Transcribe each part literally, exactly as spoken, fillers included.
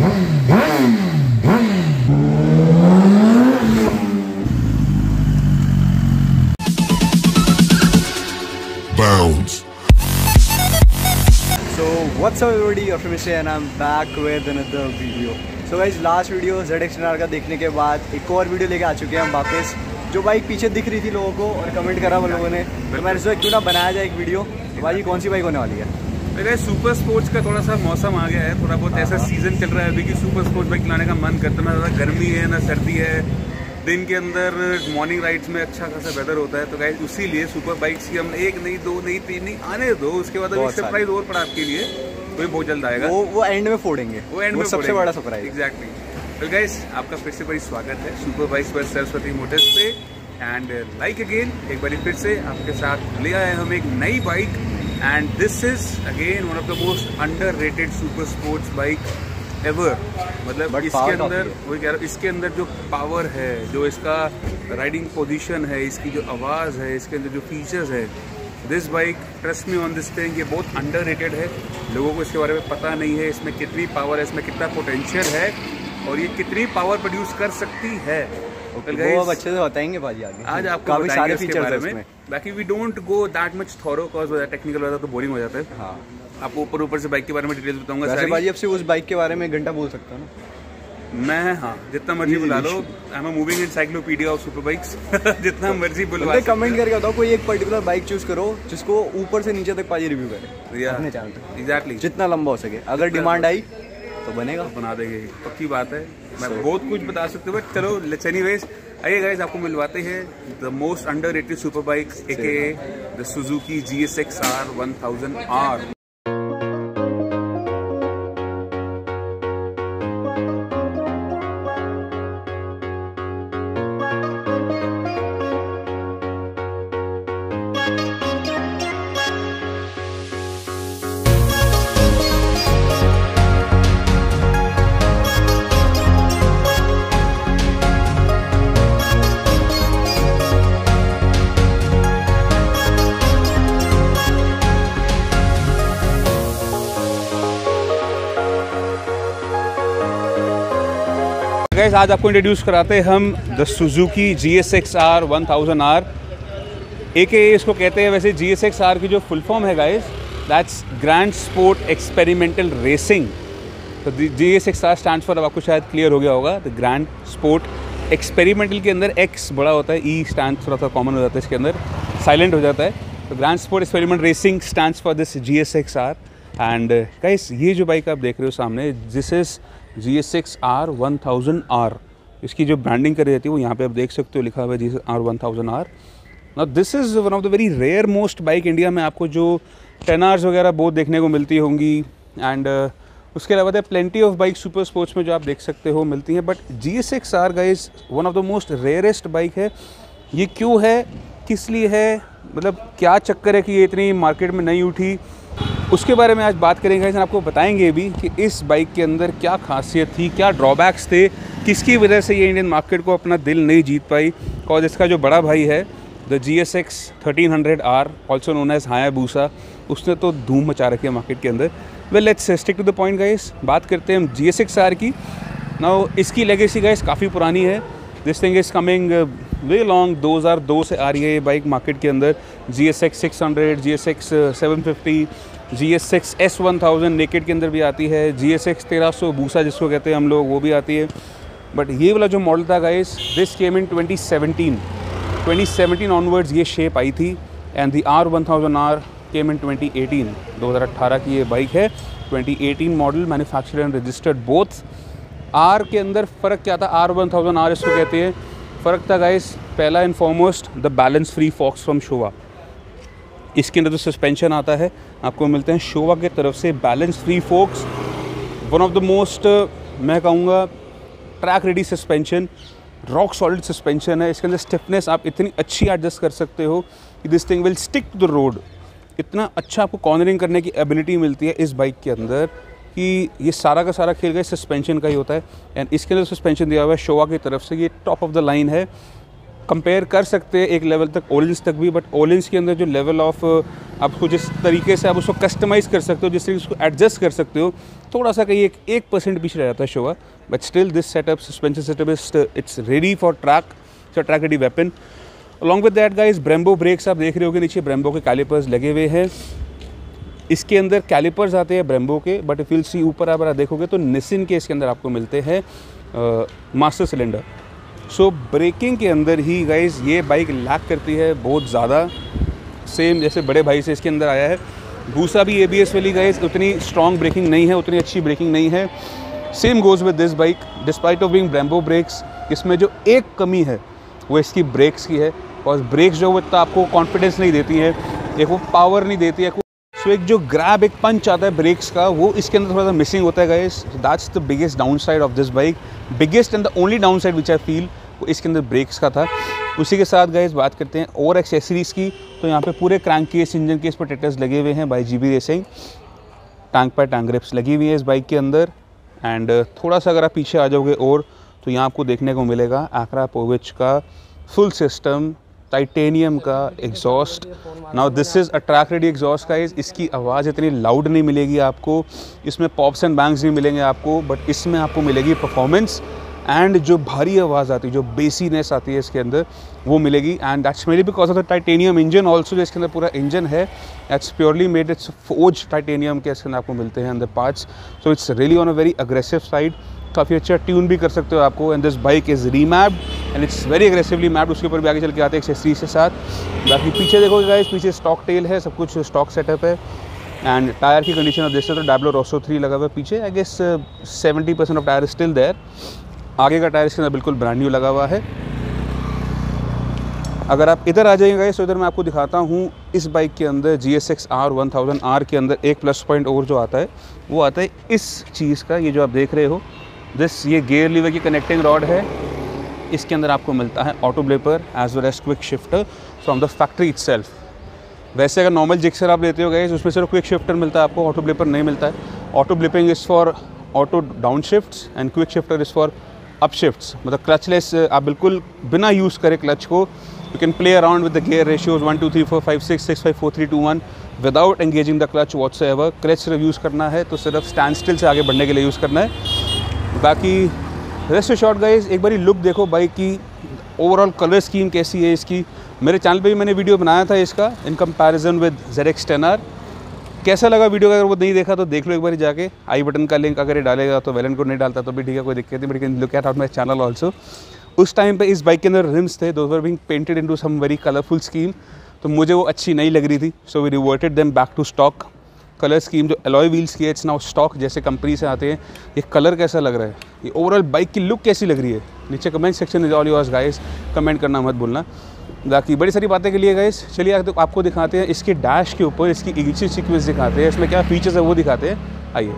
Bounce. So what's up everybody, you're from Mister and I'm back with another video. So guys, last video Z X ten R का देखने के बाद एक और video लेके आ चुके हैं हम वापस। जो बाइक पीछे दिख रही थी लोगों को और कमेंट करा वो लोगों ने, तो मैंने सोचा क्यों ना बनाया जाए एक वीडियो। तो भाई कौन सी बाइक होने वाली है? मेरे सुपर स्पोर्ट्स का थोड़ा सा मौसम आ गया है, थोड़ा बहुत ऐसा सीजन चल रहा है अभी कि सुपर स्पोर्ट्स बाइक चलाने का मन करता है। ना ज़्यादा गर्मी है ना सर्दी है, दिन के अंदर मॉर्निंग राइड्स में अच्छा खासा वेदर होता है। तो गाइस उसी लिए सुपर बाइक्स की हम एक नहीं दो नहीं तीन नहीं आने दो, उसके बाद अभी सरप्राइज और पड़ा आपके लिए, वो बहुत जल्द आएगा। वो वो एंड में फोड़ेंगे, वो एंड में सबसे बड़ा सरप्राइज। एग्जैक्टली। तो गाइस आपका फिर से बड़ी स्वागत है सुपर बाइक्स पर सरस्वती मोटर्स पे। एंड लाइक अगेन एक बार फिर से आपके साथ ले आए हम एक नई bike, and this is again one of the most underrated super sports bike ever. मतलब इसके अंदर वही कह रहा हूँ, इसके अंदर जो पावर है, जो इसका राइडिंग पोजीशन है, इसकी जो आवाज़ है, इसके अंदर जो फीचर्स है, this bike trust me on this thing, ये बहुत अंडररेटेड है। लोगों को इसके बारे में पता नहीं है, इसमें कितनी पावर है, इसमें कितना पोटेंशियल है और ये कितनी पावर प्रोड्यूस कर सकती है। Okay, वो अब अच्छे से बताएंगे भाजी आगे। आज आपको काफी सारे फीचर्स फीचर्स बारे हैं में। बाकी we don't go that much thorough cause technical वाला तो बोरिंग हो जाता है। हाँ, आपको ऊपर ऊपर से बाइक के बारे में डिटेल्स बताऊंगा वैसे सारी। भाजी अब से उस बाइक के बारे में एक घंटा बोल सकता हूँ ना मैं, हाँ जितना मर्जी बुला लो। I am a moving encyclopedia of super bikes. जितना मर्जी बुलवा सकते। कमेंट करके बताओ कोई एक पर्टिकुलर बाइक चूज करो जिसको ऊपर से नीचे तक पाजी रिव्यू करे अपने चैनल पे। एग्जैक्टली, जितना लंबा हो सके। अगर डिमांड आई तो बनेगा, बना देंगे, पक्की बात है। मैं बहुत कुछ बता सकते हूँ, बट चलो लेट्स एनीवेज आइए गाइस, आपको मिलवाते हैं the most underrated super bike aka the Suzuki G S X R one thousand R. Guys आज आपको इंट्रोड्यूस कराते हैं हम the Suzuki G S X R one thousand R, aka इसको कहते हैं। वैसे जी एस एक्स आर की जो फुल फॉर्म है guys, that's grand sport experimental racing. तो G S X R stands for, अब आपको शायद क्लियर हो गया होगा, द ग्रैंड स्पोर्ट एक्सपेरिमेंटल के अंदर एक्स बड़ा होता है, ई स्टैंड थोड़ा सा कॉमन हो जाता है, इसके अंदर साइलेंट हो जाता है। तो grand sport experiment racing stands for this G S X R. And guys ये जो बाइक आप देख रहे हो सामने, this is G S X R one thousand R. इसकी जो ब्रांडिंग करी जाती है वो यहाँ पे आप देख सकते हो, लिखा हुआ है G S X R one thousand R. Now this is one of the very rare most bike India में। आपको जो टेन आर्स वगैरह बहुत देखने को मिलती होंगी, एंड uh, उसके अलावा they plenty of bike super sports में जो आप देख सकते हो मिलती हैं, but G S X R guys one of the most rarest bike है। ये क्यों है, किस लिए है, मतलब क्या चक्कर है कि ये इतनी मार्केट में नहीं उठी, उसके बारे में आज बात करेंगे। आपको बताएंगे भी कि इस बाइक के अंदर क्या खासियत थी, क्या ड्रॉबैक्स थे, किसकी वजह से ये इंडियन मार्केट को अपना दिल नहीं जीत पाई। और इसका जो बड़ा भाई है the G S X thirteen hundred R, also known as Hayabusa, उसने तो धूम मचा रखी है मार्केट के अंदर। Well let's stick to the point guys, बात करते हैं हम जी एस एक्स आर की। नाउ इसकी लेगेसी गाइस काफ़ी पुरानी है। This thing is coming way long, दो हज़ार दो से आ रही है ये बाइक मार्केट के अंदर। G S X six hundred, G S X seven fifty, G S X S one thousand naked के अंदर भी आती है, जी एस एक्स तेरह सौ बूसा जिसको कहते हैं हम लोग, वो भी आती है। बट ये वाला जो मॉडल था guys, this came in twenty seventeen twenty seventeen onwards ये शेप आई थी। And the R one thousand R came in twenty eighteen, दो हज़ार अठारह की ये बाइक है, twenty eighteen model, manufactured and registered both. R के अंदर फ़र्क क्या था, आर वन थाउज़ेंड आर इसको कहते हैं। फ़र्क था गाइस, पहला and foremost the balance free forks from Showa. इसके अंदर जो सस्पेंशन आता है आपको मिलते हैं शोवा की तरफ से balance free forks, one of the most मैं कहूँगा track ready suspension, rock solid suspension है। इसके अंदर स्टिफनेस आप इतनी अच्छी एडजस्ट कर सकते हो कि this thing will stick to the road. इतना अच्छा आपको कॉर्नरिंग करने की एबिलिटी मिलती है इस बाइक के अंदर कि ये सारा का सारा खेल गया सस्पेंशन का ही होता है। एंड इसके अंदर सस्पेंशन दिया हुआ है शोवा की तरफ से, ये टॉप ऑफ द लाइन है। कंपेयर कर सकते हैं एक लेवल तक ओलेंस तक भी, बट ओलेंस के अंदर जो लेवल ऑफ आपको जिस तरीके से आप उसको कस्टमाइज़ कर सकते हो, जिस तरीके से उसको एडजस्ट कर सकते हो, थोड़ा सा कहीं एक एक परसेंट पीछे रह जाता है Showa, but still this setup suspension setup is it's ready for track, it's track ready weapon. Along with that guys Brembo brakes आप देख रहे होगे नीचे ब्रेम्बो के कैलिपर्स लगे हुए हैं। इसके अंदर कैलिपर्स आते हैं ब्रेम्बो के, बट इफ यू सी ऊपर आप देखोगे तो निसिन के इसके अंदर आपको मिलते हैं मास्टर सिलेंडर। सो ब्रेकिंग के अंदर ही गाइस ये बाइक लैक करती है बहुत ज़्यादा, सेम जैसे बड़े भाई से इसके अंदर आया है। दूसरा भी ए बी एस वाली गाइस उतनी स्ट्रॉन्ग ब्रेकिंग नहीं है, उतनी अच्छी ब्रेकिंग नहीं है। Same goes with this bike, despite of being Brembo brakes, इसमें जो एक कमी है वो इसकी ब्रेक्स की है, और ब्रेक्स जो वो इतना आपको कॉन्फिडेंस नहीं देती है, एक वो पावर नहीं देती है। सो so, एक जो ग्रैब एक पंच आता है ब्रेक्स का, वो इसके अंदर थोड़ा सा मिसिंग होता है guys. That's the biggest downside of this bike, biggest and the only downside which I feel वो इसके अंदर ब्रेक्स का था। उसी के साथ गाइस बात करते हैं और एक्सेसरीज़ की, तो यहाँ पे पूरे crank case, engine case protectors लगे हुए हैं by G B racing, tank पर टैंक ग्रिप्स लगी हुई है इस बाइक के अंदर। एंड थोड़ा सा अगर आप पीछे आ जाओगे और तो यहाँ आपको देखने को मिलेगा Akrapovic का फुल सिस्टम टाइटेनियम का exhaust. Now this is a track ready exhaust guys, इसकी आवाज़ इतनी लाउड नहीं मिलेगी आपको, इसमें पॉप्स एंड बैंग्स नहीं मिलेंगे आपको, बट इसमें आपको मिलेगी परफॉर्मेंस एंड जो भारी आवाज़ आती है, जो बेसीनेस आती है इसके अंदर, वो मिलेगी। And that's mainly because of the titanium engine also, जो इसके अंदर पूरा इंजन है that's purely made, it's forge titanium के इसके अंदर आपको मिलते हैं अंदर parts. So it's really on a very aggressive side, काफ़ी अच्छा ट्यून भी कर सकते हो आपको। And this bike is remapped and it's very aggressively mapped, उसके ऊपर भी आगे चल के आते हैं एक्सेसरीज के साथ। बाकी पीछे देखोगे गाइस, पीछे स्टॉक टेल है, सब कुछ स्टॉक सेटअप है। एंड टायर की कंडीशन ऑफ देखते तो डैब्लो रोसो थ्री लगा हुआ है पीछे, I guess seventy percent of tyre still there. आगे का टायर इसके अंदर बिल्कुल ब्रांड न्यू लगा हुआ है। अगर आप इधर आ जाइएगा गाइस तो इधर मैं आपको दिखाता हूँ इस बाइक के अंदर G S X R one thousand R के अंदर एक प्लस पॉइंट और जो आता है वो आता है इस चीज़ का, ये जो आप देख रहे हो दिस, ये गेयर लीवर की कनेक्टिंग रॉड है। इसके अंदर आपको मिलता है auto blipper as well as quick shifter from the factory itself. वैसे अगर नॉर्मल जिक्सर आप लेते हो गाइस उसमें सिर्फ क्विक शिफ्टर मिलता है आपको, ऑटो ब्लेपर नहीं मिलता है। Auto blipping is for auto downshifts and quick shifter is for upshifts. मतलब क्लचलेस, आप बिल्कुल बिना यूज़ करे क्लच को you can play around with the gear ratios one two three four five six six five four three two one without engaging the clutch whatsoever. Clutch सिर्फ use करना है तो सिर्फ स्टैंड स्टिल से आगे बढ़ने के लिए यूज़ करना है। बाकी रेस्ट शॉर्ट गाइस, एक बारी लुक देखो बाइक की, ओवरऑल कलर स्कीम कैसी है इसकी। मेरे चैनल पे भी मैंने वीडियो बनाया था इसका इन comparison with Z X ten R। कैसा लगा वीडियो, अगर वो नहीं देखा तो देख लो एक बार जाके, आई बटन का लिंक अगर ये डालेगा तो वेल एंड गुड, नहीं डालता तो भी ठीक है, कोई दिक्कत नहीं, but you can look at out my channel also. उस टाइम पे इस बाइक के अंदर रिम्स थे, those were being painted into some very colourful scheme, तो मुझे वो अच्छी नहीं लग रही थी, so we reverted them back to stock colour scheme. जो अलॉय व्हील्स की है इट्स नाउ स्टॉक, जैसे कंपनी से आते हैं। ये कलर कैसा लग रहा है, ये ओवरऑल बाइक की लुक कैसी लग रही है, नीचे comment section is all yours guys, comment करना मत भूलना। बाकी बड़ी सारी बातें के लिए गाइस चलिए तो आपको दिखाते हैं इसके डैश के ऊपर इसकी इनिशियल सीक्वेंस दिखाते हैं, इसमें क्या फीचर्स है वो दिखाते हैं, आइए।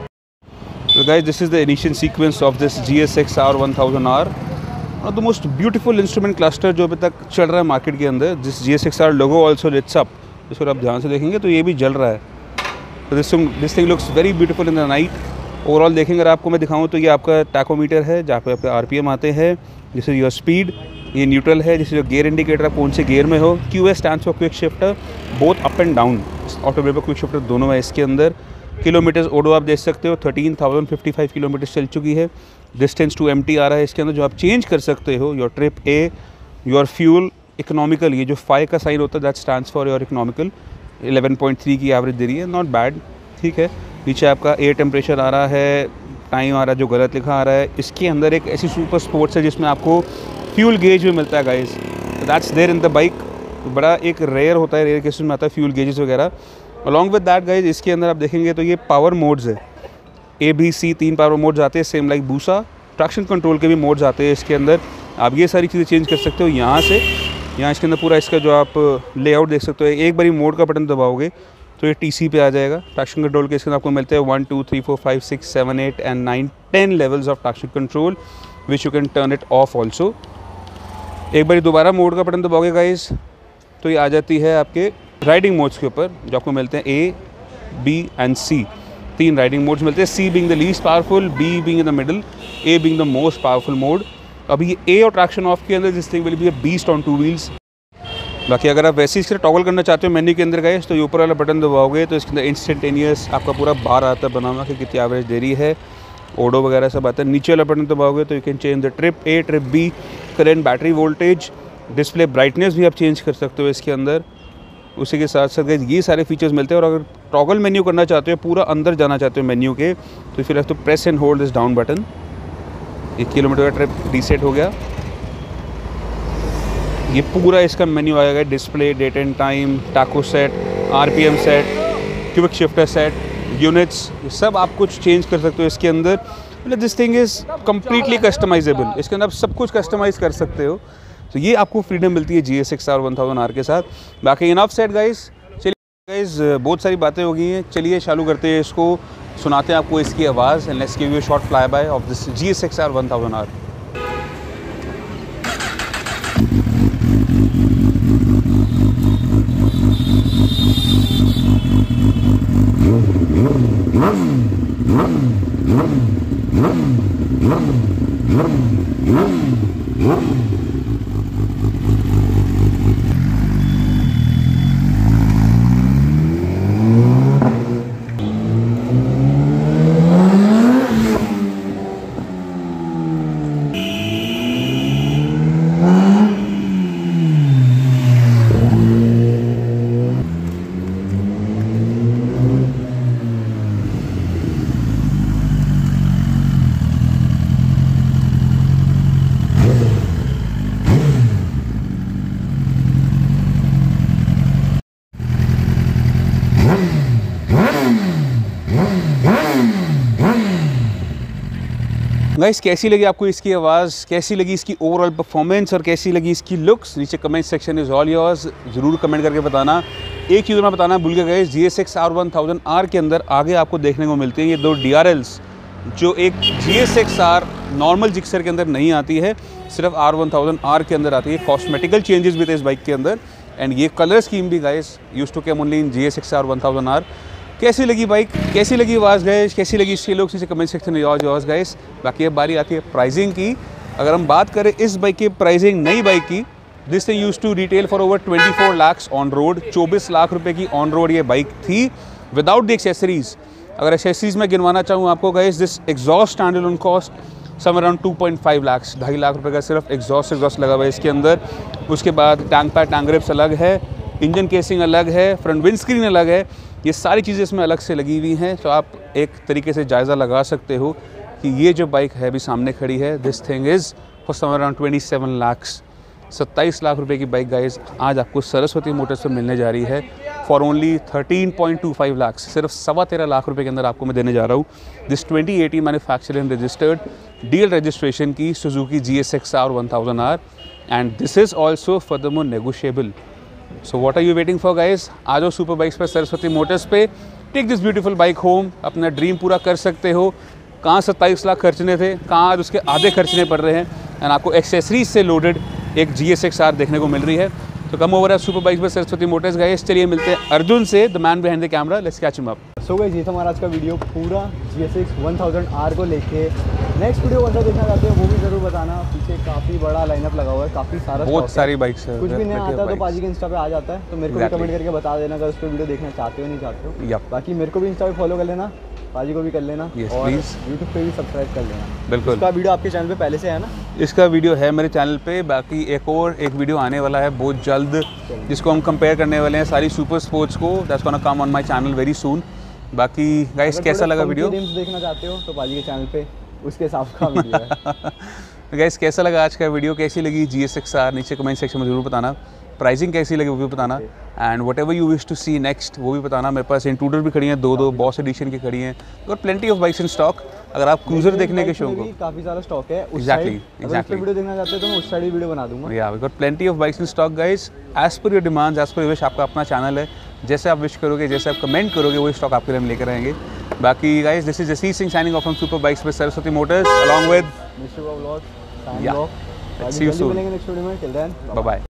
तो guys this is the initial sequence of this G S X R one thousand R, one of the most beautiful instrument cluster जो अभी तक चल रहा है मार्केट के अंदर। This G S X R logo also lits up, इसको आप ध्यान से देखेंगे तो ये भी जल रहा है। तो this this thing looks very beautiful in the night. Overall देखेंगे अगर आपको मैं दिखाऊँ तो ये आपका टैकोमीटर है जहाँ पे आपके आर पी एम आते हैं, दिस इज योर स्पीड, ये न्यूट्रल है, जिससे जो गियर इंडिकेटर आप कौन से गियर में हो। Q S stands for quick shifter, both up and down, auto brake quick shifter दोनों है इसके अंदर। किलोमीटर्स ओडो आप देख सकते हो thirteen thousand fifty five kilometre चल चुकी है। डिस्टेंस टू एम टी आ रहा है इसके अंदर, जो आप चेंज कर सकते हो your trip A, your fuel, economical, ये जो फाइव का साइन होता है that stands for your economical. Eleven point three की एवरेज दे रही है, नॉट बैड, ठीक है। नीचे आपका एयर टेम्परेचर आ रहा है, टाइम आ रहा है जो गलत लिखा आ रहा है। इसके अंदर एक ऐसी सुपर स्पोर्ट्स है जिसमें आपको फ्यूल गेज भी मिलता है guys, that's there in the bike. बड़ा एक रेयर होता है, रेयर केसेस में आता है फ्यूल गेजेस वगैरह। अलॉन्ग विद दैट गाइस इसके अंदर आप देखेंगे तो ये पावर मोड्स है, ए बी सी तीन पावर मोड्स आते हैं, same like Busa. Traction control के भी मोड्स आते हैं इसके अंदर, आप ये सारी चीज़ें चेंज कर सकते हो यहाँ से। यहाँ इसके अंदर पूरा इसका जो आप लेआउट देख सकते हो, एक बारी मोड का बटन दबाओगे तो ये टी सी पे आ जाएगा। ट्रैक्शन कंट्रोल के इसके अंदर आपको मिलते हैं one two three four five six seven eight and nine ten levels of traction control which you can turn it off also. एक बारी दोबारा मोड का बटन दबाओगे गाइस तो ये आ जाती है आपके राइडिंग मोड्स के ऊपर, जो आपको मिलते हैं ए, बी एंड सी। तीन राइडिंग मोड्स मिलते हैं, C being the least powerful, B being in the middle, A being the most powerful mode. अभी ये ए और ट्रैक्शन ऑफ के अंदर this thing will be a beast on two wheels. बाकी अगर आप वैसे इसके टॉगल करना चाहते हो मेन्यू के अंदर गए तो ये ऊपर वाला बटन दबाओगे तो इसके अंदर इंस्टेंटेनियस आपका पूरा बार आता है बना हुआ कि कितनी एवरेज दे रही है, ओडो वगैरह सब आता है। नीचे वाला बटन दबाओगे तो you can change the trip A, trip B, current, battery voltage, display brightness भी आप चेंज कर सकते हो इसके अंदर। उसी के साथ साथ ये सारे फीचर्स मिलते हैं। और अगर टॉगल मेन्यू करना चाहते हो, पूरा अंदर जाना चाहते हो मेन्यू के, तो फिर तो press and hold this down button. एक किलोमीटर का ट्रिप रीसेट हो गया। ये पूरा इसका मेन्यू आएगा, display, date and time, tacho set, RPM set, quick shifter set, units, ये सब आप कुछ चेंज कर सकते हो इसके अंदर। मतलब this thing is completely customizable. इसके अंदर आप सब कुछ कस्टमाइज़ कर सकते हो। तो ये आपको फ्रीडम मिलती है G S X R one thousand R के साथ। बाकी इनफ सेट गाइस। चलिए गाइस, बहुत सारी बातें हो गई हैं, चलिए चालू करते हैं इसको, सुनाते हैं आपको इसकी आवाज़ and let's give you a short fly by of this G S X R one thousand R. Guys, कैसी लगी आपको इसकी आवाज़, कैसी लगी इसकी ओवरऑल परफॉर्मेंस और कैसी लगी इसकी लुक्स? नीचे comment section is all yours, ज़रूर कमेंट करके बताना। एक चीज़ मैं बताना भूल गया guys, G S X R one thousand R के अंदर आगे आपको देखने को मिलती है ये दो डी आर एल्स, जो एक G S X R normal Gixxer के अंदर नहीं आती है, सिर्फ आर वन थाउजेंड आर के अंदर आती है। कॉस्मेटिकल चेंजेस भी थे इस बाइक के अंदर एंड ये कलर स्कीम भी guys used to come only in G S X R one thousand R. कैसी लगी बाइक, कैसी लगी आवाज़ गाइस, कैसी लगी इसके लोग नीचे कमेंट सेक्शन में योर्स योर्स गाइस। बाकी अब बारी आती है प्राइसिंग की। अगर हम बात करें इस बाइक की प्राइसिंग, नई बाइक की, this thing used to retail for over twenty four lakhs on road. चौबीस लाख रुपए की ऑन रोड ये बाइक थी विदाउट द एक्सेसरीज। अगर एक्सेसरीज में गिनवाना चाहूँ आपको guys, this exhaust standard on cost some around two point five lakhs, ढाई लाख रुपए का सिर्फ एग्जॉस्ट एग्जॉस्ट लगा हुआ है इसके अंदर। उसके बाद टैंक पैड, टैंक ग्रिप्स अलग है, इंजन केसिंग अलग है, फ्रंट विंड स्क्रीन अलग है, ये सारी चीज़ें इसमें अलग से लगी हुई हैं। तो आप एक तरीके से जायज़ा लगा सकते हो कि ये जो बाइक है अभी सामने खड़ी है, this thing is for some around twenty seven lakhs, सत्ताईस लाख रुपए की बाइक गाइस आज आपको सरस्वती मोटर्स पर मिलने जा रही है for only thirteen point two five lakhs, सिर्फ सवा तेरह लाख रुपए के अंदर आपको मैं देने जा रहा हूँ। This twenty eighteen manufactured and registered DL registration की Suzuki G S X R one thousand R and this is also furthermore negotiable. So what are you waiting for guys? आ जाओ सुपर बाइक्स पर, Saraswati motors पे, take this beautiful bike home, अपना dream पूरा कर सकते हो। कहाँ सत्ताईस लाख खर्चने थे, कहाँ आज उसके आधे खर्चने पड़ रहे हैं एंड आपको एक्सेसरीज से लोडेड एक जी एस एक्स आर देखने को मिल रही है। तो कम ओवर है सुपर बाइक्स पर सरस्वती मोटर्स गाइस। चलिए मिलते हैं अर्जुन से, the man behind the camera, let's catch him up. So guys, ये था हमारा आज का वीडियो पूरा G S X one thousand R को लेके। नेक्स्ट वीडियो कौन सा देखना चाहते हो वो भी ज़रूर बताना। पीछे काफ़ी बड़ा लाइनअप लगा हुआ है, काफ़ी सारा बहुत सारी बाइक्स है, कुछ भी नहीं आता तो पाजी के इंस्टा पे आ जाता है, तो मेरे को भी कमेंट करके बता देना अगर उस पर वीडियो देखना चाहते हो नहीं चाहते हो। बाकी मेरे को भी इंस्टा पे फॉलो कर लेना, पाजी को भी कर लेना और यूट्यूब पे भी सब्सक्राइब कर लेना। बिल्कुल, इसका वीडियो आपके चैनल पे पहले से है ना? इसका वीडियो है मेरे चैनल पे। बाकी एक और एक वीडियो आने वाला है बहुत जल्द, जिसको हम कंपेयर करने वाले हैं सारी सुपर स्पोर्ट्स को। That's gonna come on my channel very soon. बाकी गाइस, कैसा लगा वीडियो? देखना चाहते हो तो पाजी के चैनल पे उसके हिसाब का वीडियो है। गाइस, कैसा लगा आज का वीडियो, कैसी लगी जी एस एक्स आर, नीचे कमेंट सेक्शन में ज़रूर बताना। प्राइसिंग कैसी लगी वो भी बताना and whatever you wish to see next वो भी बताना। मेरे पास इंट्रूडर भी खड़ी हैं, दो दो बॉस एडिशन की खड़ी हैं और plenty of bikes in stock. अगर आप क्रूजर देखने के शौक हो, काफ़ी सारा स्टॉक है। एग्जैक्टली एग्जैक्टली वीडियो देखना चाहते हो तो मैं उस साइड वीडियो बना दूंगा। Yeah we got plenty of bikes in stock guys, as per your demands, as per your wish. आपका अपना चैनल है, जैसे आप विश करोगे, जैसे आप कमेंट करोगे, वही स्टॉक आपके लिए हम लेकर आएंगे। बाकी guys, this is Jasir Singh signing off from super bikes with Saraswati motors along with mister vlog. Yeah, see you soon, मिलेंगे नेक्स्ट वीडियो में। Till then, bye bye.